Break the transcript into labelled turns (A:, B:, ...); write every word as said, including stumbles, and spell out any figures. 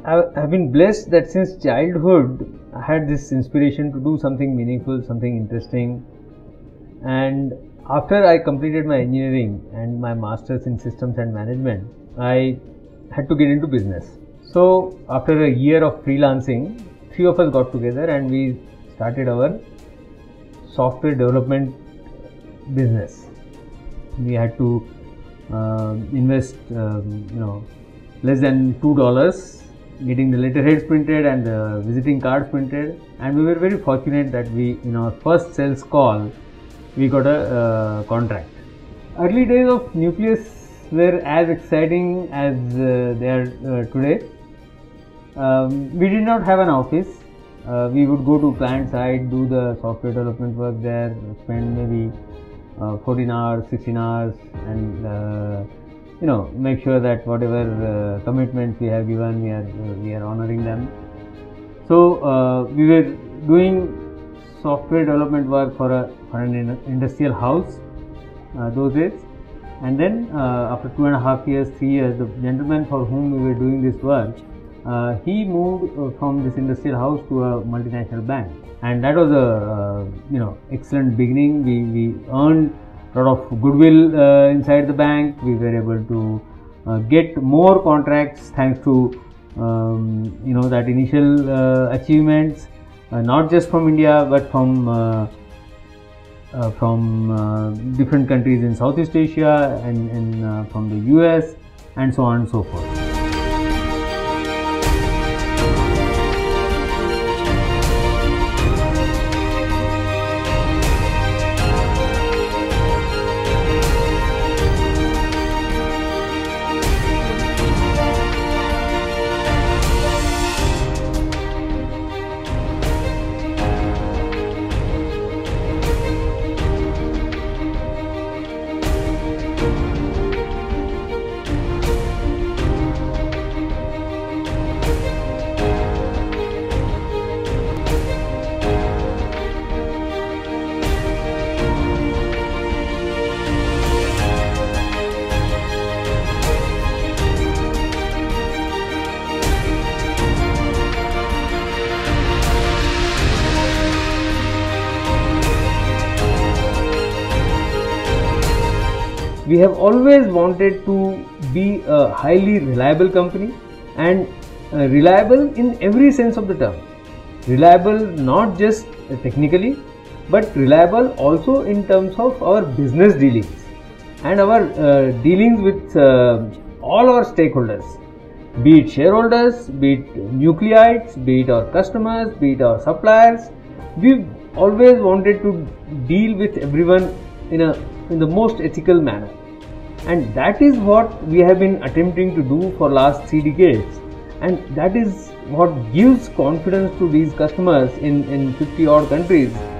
A: I've been blessed that since childhood I had this inspiration to do something meaningful, something interesting. And after I completed my engineering and my master's in systems and management, I had to get into business. So after a year of freelancing, three of us got together and we started our software development business. We had to uh, invest, um, you know, less than two dollars, getting the letterheads printed and the visiting cards printed. And we were very fortunate that we, in our first sales call, we got a uh, contract. Early days of Nucleus were as exciting as uh, they are uh, today. Um, we did not have an office. Uh, we would go to client side, do the software development work there, spend maybe uh, fourteen hours, sixteen hours, and uh, you know, make sure that whatever uh, commitments we have given, we are uh, we are honoring them. So uh, we were doing software development work for a for an industrial house uh, those days, and then uh, after two and a half years, three years, the gentleman for whom we were doing this work, uh, he moved uh, from this industrial house to a multinational bank, and that was a uh, you know excellent beginning. We we earned a lot of goodwill uh, inside the bank. We were able to uh, get more contracts thanks to um, you know that initial uh, achievements. Uh, not just from India, but from uh, uh, from uh, different countries in Southeast Asia and, and uh, from the U S and so on and so forth. We have always wanted to be a highly reliable company, and uh, reliable in every sense of the term. Reliable not just technically, but reliable also in terms of our business dealings and our uh, dealings with uh, all our stakeholders, be it shareholders, be it nucleites, be it our customers, be it our suppliers. We've always wanted to deal with everyone in a in the most ethical manner, and that is what we have been attempting to do for last three decades, and that is what gives confidence to these customers in in fifty odd countries